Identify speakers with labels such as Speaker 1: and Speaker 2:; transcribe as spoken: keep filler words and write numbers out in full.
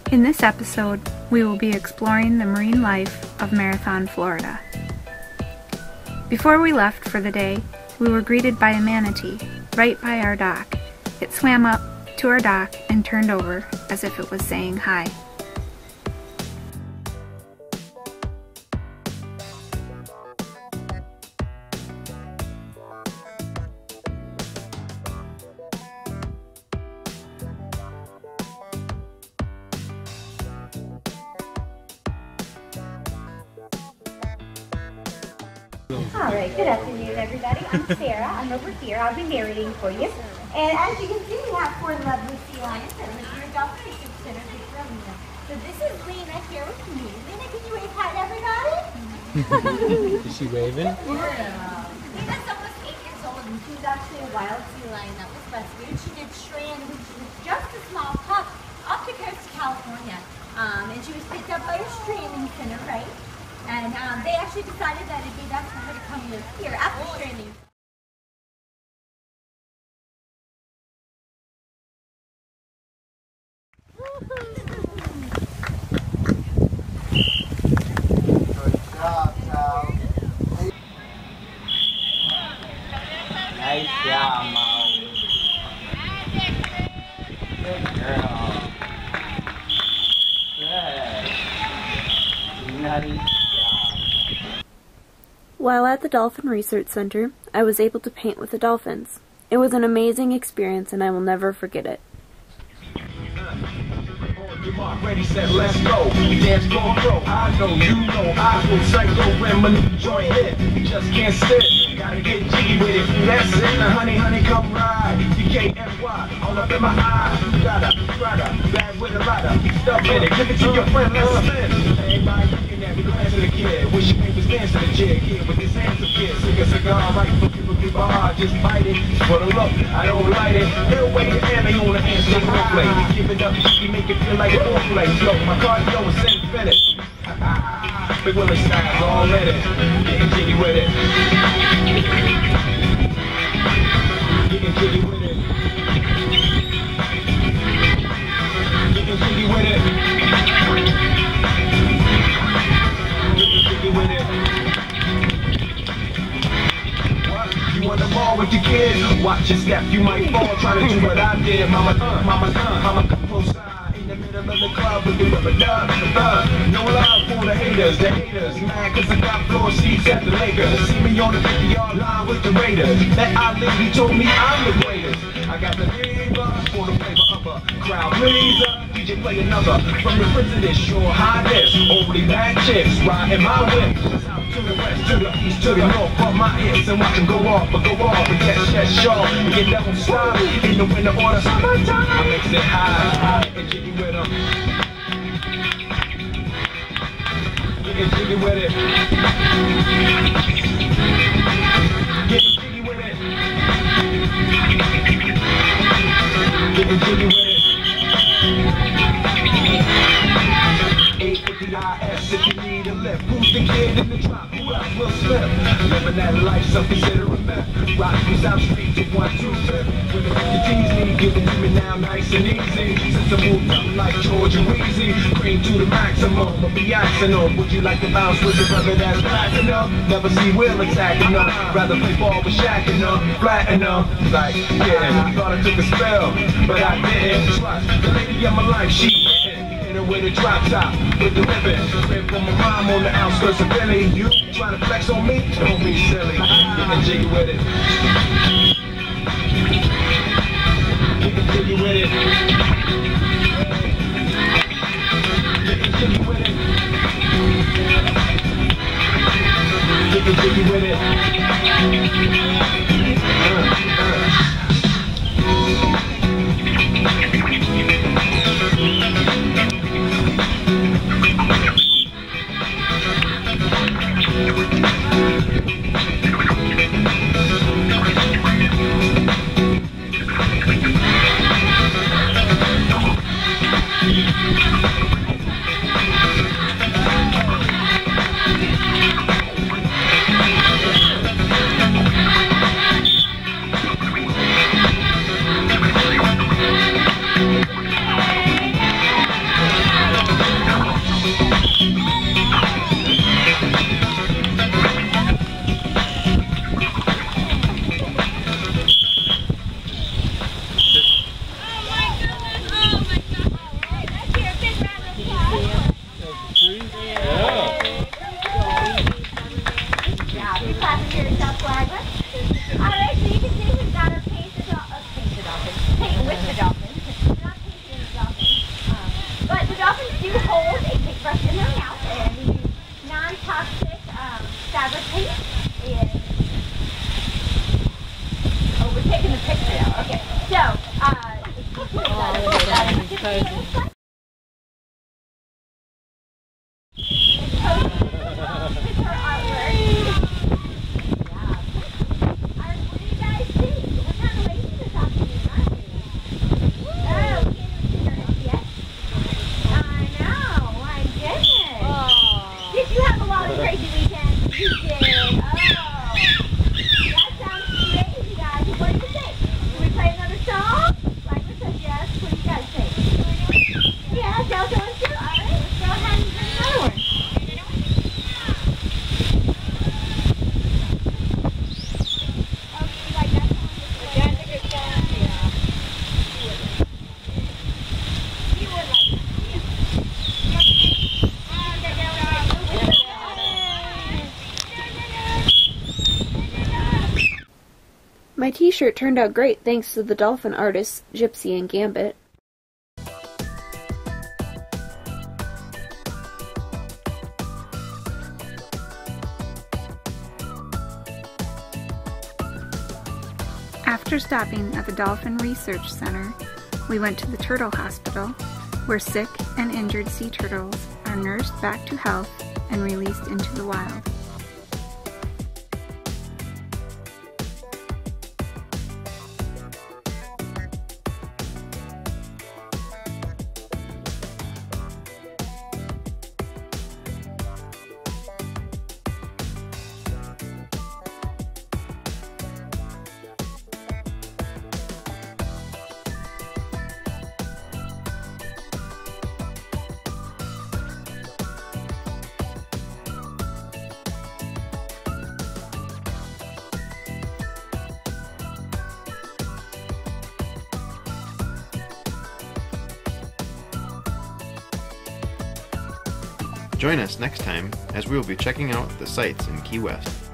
Speaker 1: In this episode, we will be exploring the marine life of Marathon, Florida. Before we left for the day, we were greeted by a manatee right by our dock. It swam up to our dock and turned over as if it was saying hi.
Speaker 2: Alright, good afternoon everybody. I'm Sarah. I'm over here. I'll be narrating for you. And as you can see, we have four lovely sea lions that live here at Dolphin Research Center. So this is Lena here with me. Lena, can you wave hi to everybody?
Speaker 3: Is she waving?
Speaker 2: Lena's almost eight years old and she's actually a wild sea lion that was rescued. She did strand when she was just a small pup off the coast of California. Um, and she was picked up by a stranding center, right? And um, they actually decided that it'd be best for her to come live here after stranding.
Speaker 4: Good job, Tal. Nice job, Molly. Good girl. Good. Nice.
Speaker 5: While at the Dolphin Research Center, I was able to paint with the dolphins. It was an amazing experience and I will never forget it.
Speaker 6: Ready, set, let's go. Dance floor pro. I know, you know, I will psycho when my new joint hit. You just can't sit, gotta get jiggy with it. That's it, now honey, honey, come ride. D K F Y, all up in my eyes. You gotta, gotta, bag with a rider. Stuff in it, give it to your friend, let's spin. Everybody looking at me, glancing at the kid. Wish you was dancing the jig here with his hands up kid. Sing a cigar right for people to bar, just bite it. For the look, I don't light it. They'll wait the hammer on the hand, so don't play. Give it up, you make it feel like a foreplay. Yo, my cardio is infinite. Big Willie style's all in it. Getting jiggy with it. Getting jiggy with it. Getting jiggy with it. Getting jiggy with it. What? You want the ball with your kids? Watch your step, you might fall. Trying to do what I did. Mama, uh, mama, uh, mama, come close side. In the middle of the club with the rubber dub, uh, no love for the haters, the haters mad cause I got floor seats at the Lakers. See me on the fifty yard line with the Raiders. That Ali, he told me I'm the greatest. I got the fever for the flavor of a crowd pleaser. D J play another from the president, sure highness. Only bad chicks riding my whip. South to the west, to the east, to the north. Pump my hips and watch them go off, but go off and catch that shawl. And get that one stop in the winter order. Summertime, I mix it high and jiggy with them. Getting jiggy with it. Getting jiggy with it. Getting jiggy with it. eight fifty I S if you need a lift. Who's the kid in the drop? Who else will slip? Living that life, so consider a myth. Rock from South Street to one two three. When the tease me, give it to me now nice and easy. Since I moved up like George and Weezy, cream to the maximum, but be axing them. Would you like to bounce with your brother that's platinum? Never see Will attacking them. Rather play ball with Shaq and them, flatten them. Like, yeah, thought I took a spell, but I didn't. Trust the lady of my life, she with a drop top, with the ribbon. Rip from my mom on the outskirts of Philly. You trying to flex on me? Don't be silly. Getting jiggy with it. Getting jiggy with it. Getting jiggy with it. Getting jiggy with it. Uh, uh.
Speaker 3: advertising.
Speaker 5: My t-shirt turned out great thanks to the dolphin artists, Gypsy and Gambit.
Speaker 1: After stopping at the Dolphin Research Center, we went to the turtle hospital, where sick and injured sea turtles are nursed back to health and released into the wild.
Speaker 7: Join us next time as we will be checking out the sights in Key West.